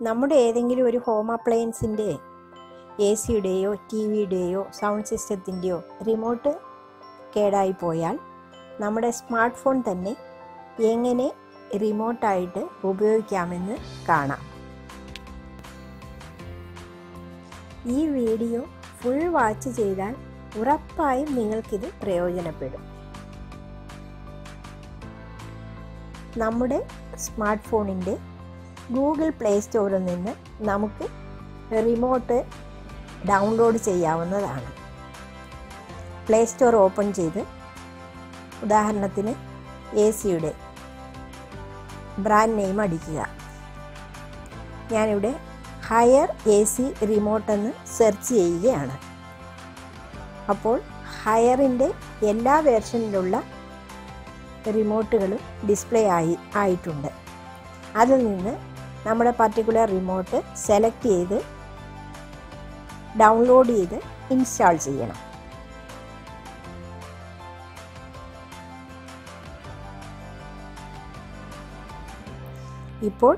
നമ്മുടെ ഏതെങ്കിലും ഒരു ഹോം അപ്ലയൻസിൻ്റെ AC-യുടെയോ TV-യുടെയോ സൗണ്ട് സിസ്റ്റത്തിൻ്റെയോ റിമോട്ട് കേടായി പോയാൽ നമ്മുടെ സ്മാർട്ട് ഫോൺ തന്നെ എങ്ങനെ റിമോട്ടായിട്ട് ഉപയോഗിക്കാമെന്ന് കാണാം. ഈ വീഡിയോ ഫുൾ വാച്ച് ചെയ്താൽ ഉറപ്പായും നിങ്ങൾക്കിത് പ്രയോജനപ്പെടും. നമ്മുടെ സ്മാർട്ട് ഫോണിൻ്റെ ഗൂഗിൾ പ്ലേ സ്റ്റോറിൽ നിന്ന് നമുക്ക് റിമോട്ട് ഡൗൺലോഡ് ചെയ്യാവുന്നതാണ്. പ്ലേ സ്റ്റോർ ഓപ്പൺ ചെയ്ത് ഉദാഹരണത്തിന് AC-യുടെ ബ്രാൻഡ് നെയിം അടിക്കുക. ഞാനിവിടെ ഹയർ AC റിമോട്ട് എന്ന് സെർച്ച് ചെയ്യുകയാണ്. അപ്പോൾ ഹയറിൻ്റെ എല്ലാ വേർഷനിലുള്ള റിമോട്ടുകളും ഡിസ്പ്ലേ ആയിട്ടുണ്ട്. അതിൽ നിന്ന് നമ്മുടെ പർട്ടിക്കുലർ റിമോട്ട് സെലക്ട് ചെയ്ത് ഡൗൺലോഡ് ചെയ്ത് ഇൻസ്റ്റാൾ ചെയ്യണം. ഇപ്പോൾ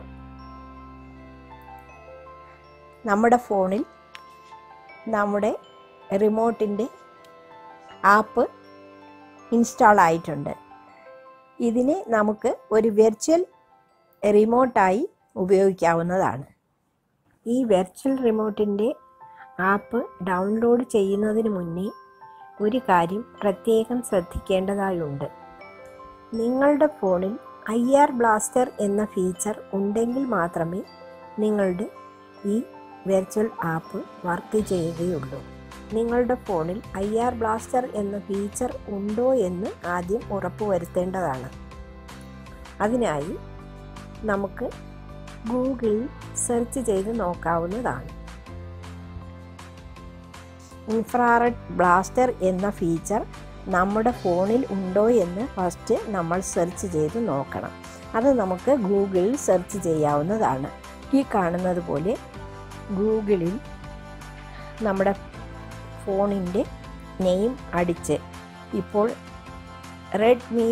നമ്മുടെ ഫോണിൽ നമ്മുടെ റിമോട്ടിൻ്റെ ആപ്പ് ഇൻസ്റ്റാൾ ആയിട്ടുണ്ട്. ഇതിനെ നമുക്ക് ഒരു വെർച്വൽ റിമോട്ടായി ഉപയോഗിക്കാവുന്നതാണ്. ഈ വെർച്വൽ റിമോട്ടിൻ്റെ ആപ്പ് ഡൗൺലോഡ് ചെയ്യുന്നതിന് മുന്നേ ഒരു കാര്യം പ്രത്യേകം ശ്രദ്ധിക്കേണ്ടതായുണ്ട്. നിങ്ങളുടെ ഫോണിൽ IR ബ്ലാസ്റ്റർ എന്ന ഫീച്ചർ ഉണ്ടെങ്കിൽ മാത്രമേ നിങ്ങളുടെ ഈ വെർച്വൽ ആപ്പ് വർക്ക് ചെയ്യുകയുള്ളൂ. നിങ്ങളുടെ ഫോണിൽ IR ബ്ലാസ്റ്റർ എന്ന ഫീച്ചർ ഉണ്ടോ എന്ന് ആദ്യം ഉറപ്പുവരുത്തേണ്ടതാണ്. അതിനായി നമുക്ക് ഗൂഗിളിൽ സെർച്ച് ചെയ്ത് നോക്കാവുന്നതാണ്. ഇൻഫ്രാറെഡ് ബ്ലാസ്റ്റർ എന്ന ഫീച്ചർ നമ്മുടെ ഫോണിൽ ഉണ്ടോ എന്ന് ഫസ്റ്റ് നമ്മൾ സെർച്ച് ചെയ്ത് നോക്കണം. അത് നമുക്ക് ഗൂഗിളിൽ സെർച്ച് ചെയ്യാവുന്നതാണ്. ഈ കാണുന്നത് പോലെ ഗൂഗിളിൽ നമ്മുടെ ഫോണിൻ്റെ നെയിം അടിച്ച് ഇപ്പോൾ റെഡ്മി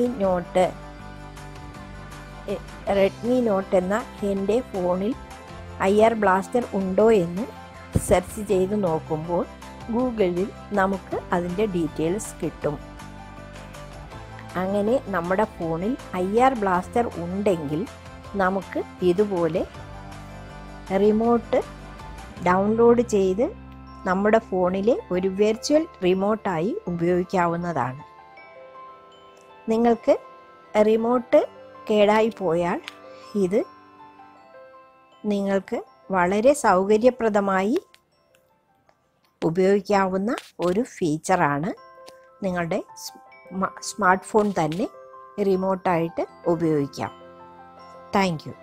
നോട്ട് എന്ന എൻ്റെ ഫോണിൽ IR ബ്ലാസ്റ്റർ ഉണ്ടോ എന്ന് സെർച്ച് ചെയ്ത് നോക്കുമ്പോൾ ഗൂഗിളിൽ നമുക്ക് അതിൻ്റെ ഡീറ്റെയിൽസ് കിട്ടും. അങ്ങനെ നമ്മുടെ ഫോണിൽ IR ബ്ലാസ്റ്റർ ഉണ്ടെങ്കിൽ നമുക്ക് ഇതുപോലെ റിമോട്ട് ഡൗൺലോഡ് ചെയ്ത് നമ്മുടെ ഫോണിലെ ഒരു വെർച്വൽ റിമോട്ടായി ഉപയോഗിക്കാവുന്നതാണ്. നിങ്ങൾക്ക് റിമോട്ട് കേടായി പോയാൽ ഇത് നിങ്ങൾക്ക് വളരെ സൗകര്യപ്രദമായി ഉപയോഗിക്കാവുന്ന ഒരു ഫീച്ചറാണ്. നിങ്ങളുടെ സ്മാർട്ട് ഫോൺ തന്നെ റിമോട്ടായിട്ട് ഉപയോഗിക്കാം. Thank U.